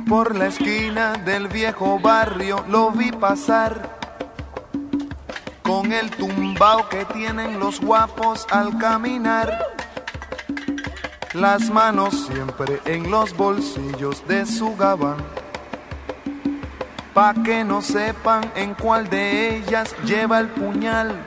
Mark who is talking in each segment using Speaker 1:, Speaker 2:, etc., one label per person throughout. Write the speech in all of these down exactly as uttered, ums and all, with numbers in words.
Speaker 1: Por la esquina del viejo barrio lo vi pasar, con el tumbao que tienen los guapos al caminar, las manos siempre en los bolsillos de su gabán, pa' que no sepan en cuál de ellas lleva el puñal.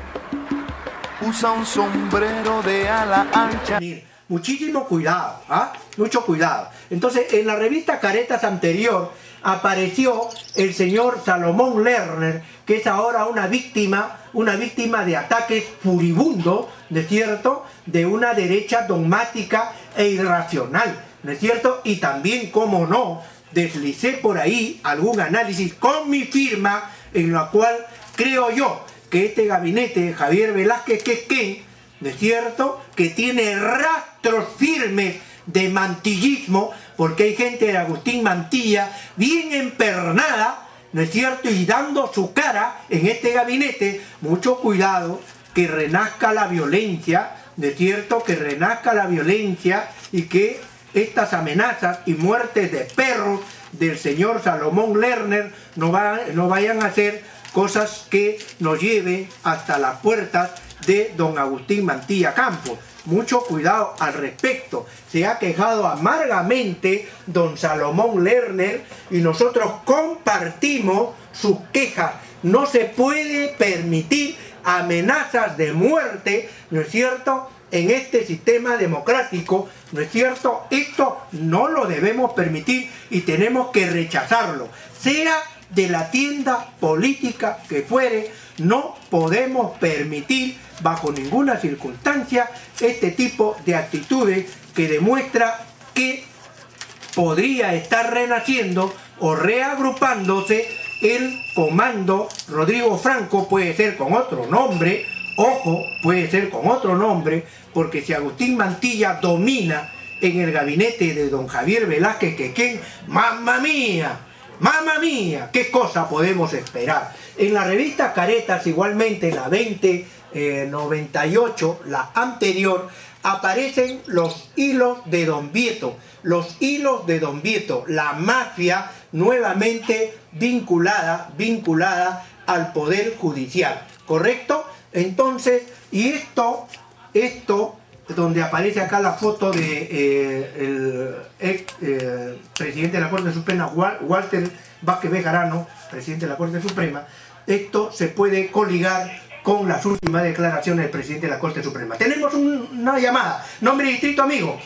Speaker 1: Usa un sombrero de ala ancha.
Speaker 2: Muchísimo cuidado, ¿ah? Mucho cuidado. Entonces, en la revista Caretas anterior apareció el señor Salomón Lerner, que es ahora una víctima, una víctima de ataques furibundos, ¿no es cierto?, de una derecha dogmática e irracional, ¿no es cierto? Y también, como no, deslicé por ahí algún análisis con mi firma, en la cual creo yo que este gabinete de Javier Velázquez Quequén, ¿no es cierto?, que tiene rastros firmes de mantillismo, porque hay gente de Agustín Mantilla bien empernada, ¿no es cierto?, y dando su cara en este gabinete. Mucho cuidado, que renazca la violencia, ¿no es cierto?, que renazca la violencia y que estas amenazas y muertes de perros del señor Salomón Lerner no, va, no vayan a ser cosas que nos lleven hasta las puertas de don Agustín Mantilla Campos. Mucho cuidado al respecto. Se ha quejado amargamente don Salomón Lerner y nosotros compartimos sus quejas. No se puede permitir amenazas de muerte, ¿no es cierto?, en este sistema democrático, ¿no es cierto? Esto no lo debemos permitir y tenemos que rechazarlo. Sea de la tienda política que fuere, no podemos permitir bajo ninguna circunstancia este tipo de actitudes que demuestra que podría estar renaciendo o reagrupándose el comando Rodrigo Franco. Puede ser con otro nombre, ojo, puede ser con otro nombre, porque si Agustín Mantilla domina en el gabinete de don Javier Velázquez Quequén, ¡mamma mía! ¡Mamma mía! ¿Qué cosa podemos esperar? En la revista Caretas, igualmente la veinte noventa y ocho, la anterior, aparecen los hilos de Don Vieto. Los hilos de Don Vieto, la mafia nuevamente vinculada, vinculada al Poder Judicial. ¿Correcto? Entonces, y esto, esto, donde aparece acá la foto de eh, el ex eh, presidente de la Corte Suprema, Walter Vázquez Bejarano, presidente de la Corte Suprema, esto se puede coligar con las últimas declaraciones del presidente de la Corte Suprema. Tenemos un, una llamada. Nombre y distrito, amigo.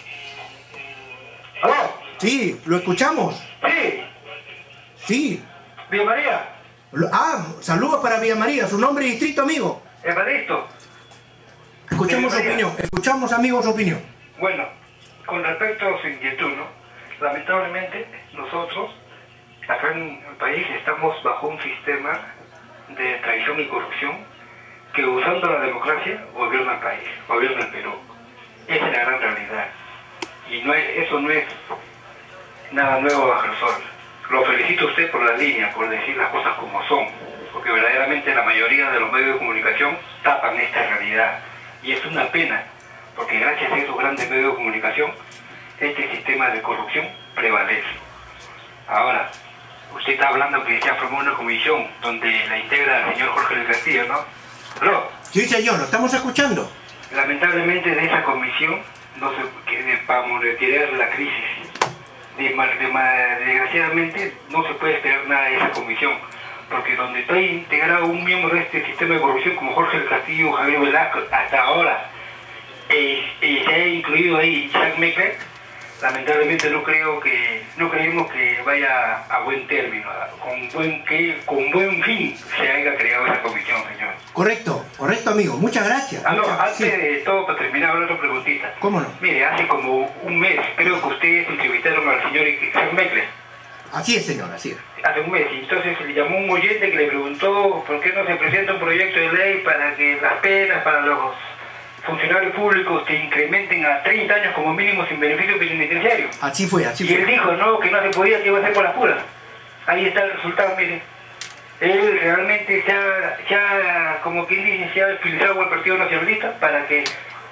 Speaker 3: ¿Aló?
Speaker 2: Sí, ¿lo escuchamos?
Speaker 3: Sí.
Speaker 2: Sí.
Speaker 3: Villa María.
Speaker 2: Ah, saludos para Villa María. ¿Su nombre y distrito, amigo?
Speaker 3: Evaristo.
Speaker 2: Escuchamos su opinión. Escuchamos, amigo, su opinión.
Speaker 3: Bueno, con respecto a su inquietud, ¿no? Lamentablemente, nosotros, acá en el país, estamos bajo un sistema de traición y corrupción que, usando la democracia, gobierna el país, gobierna el Perú. Esa es la gran realidad. Y no es, eso no es nada nuevo bajo el sol. Lo felicito a usted por la línea, por decir las cosas como son, porque verdaderamente la mayoría de los medios de comunicación tapan esta realidad. Y es una pena, porque gracias a esos grandes medios de comunicación, este sistema de corrupción prevalece. Ahora, usted está hablando que se ha formado una comisión donde la integra el señor Jorge del Castillo, ¿no? ¿Aló?
Speaker 2: Sí, señor, lo estamos escuchando.
Speaker 3: Lamentablemente de esa comisión, no se, que, para retirar la crisis, de, de, de, desgraciadamente no se puede esperar nada de esa comisión, porque donde está integrado un miembro de este sistema de corrupción como Jorge del Castillo, Javier Velasco, hasta ahora, eh, eh, se ha incluido ahí Chuck Meckler, lamentablemente no creo que, no creemos que vaya a buen término, con buen, que, con buen fin se haya creado esa comisión, señor.
Speaker 2: Correcto, correcto, amigo, muchas gracias.
Speaker 3: Ah, no,
Speaker 2: muchas,
Speaker 3: antes
Speaker 2: sí.
Speaker 3: de todo, para terminar, otra preguntita.
Speaker 2: ¿Cómo no?
Speaker 3: Mire, hace como un mes, creo que ustedes entrevistaron al señor Chuck Meckler.
Speaker 2: Así es, señor, así es.
Speaker 3: Hace un mes, y entonces le llamó un oyente que le preguntó por qué no se presenta un proyecto de ley para que las penas para los funcionarios públicos se incrementen a treinta años como mínimo sin beneficio penitenciario.
Speaker 2: Así fue, así
Speaker 3: y
Speaker 2: fue.
Speaker 3: él dijo, no, que no se podía, que iba a ser por las puras. Ahí está el resultado, miren. Él realmente se ha, se ha como quien dice, se ha utilizado el Partido Nacionalista para que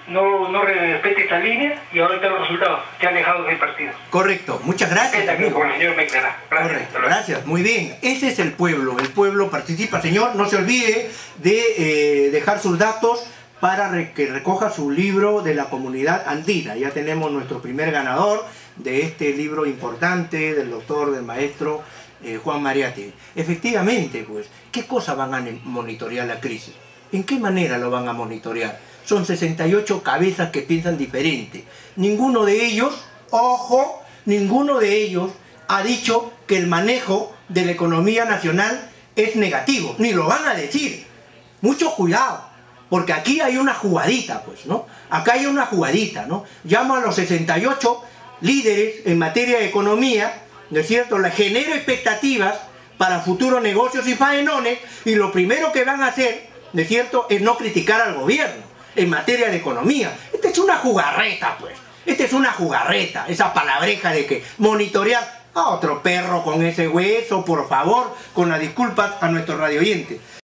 Speaker 3: no, no respete esta línea y ahora están los resultados, te ha alejado del partido.
Speaker 2: Correcto, muchas gracias.
Speaker 3: También con el señor Meclara. Gracias.
Speaker 2: Correcto, gracias, muy bien. Ese es el pueblo, el pueblo participa, señor. No se olvide de eh, dejar sus datos para re que recoja su libro de la comunidad andina. Ya tenemos nuestro primer ganador de este libro importante del doctor, del maestro eh, Juan Mariátegui. Efectivamente, pues, ¿qué cosas van a monitorear la crisis? ¿En qué manera lo van a monitorear? Son sesenta y ocho cabezas que piensan diferente. Ninguno de ellos, ojo, ninguno de ellos ha dicho que el manejo de la economía nacional es negativo, ni lo van a decir. Mucho cuidado, porque aquí hay una jugadita, pues, ¿no? Acá hay una jugadita, ¿no? Llamo a los sesenta y ocho líderes en materia de economía, ¿no es cierto? Les genero expectativas para futuros negocios y faenones, y lo primero que van a hacer, ¿no es cierto?, es no criticar al gobierno en materia de economía. Esta es una jugarreta, pues. Esta es una jugarreta, esa palabreja de que monitorear a otro perro con ese hueso, por favor, con las disculpas a nuestros radioyentes.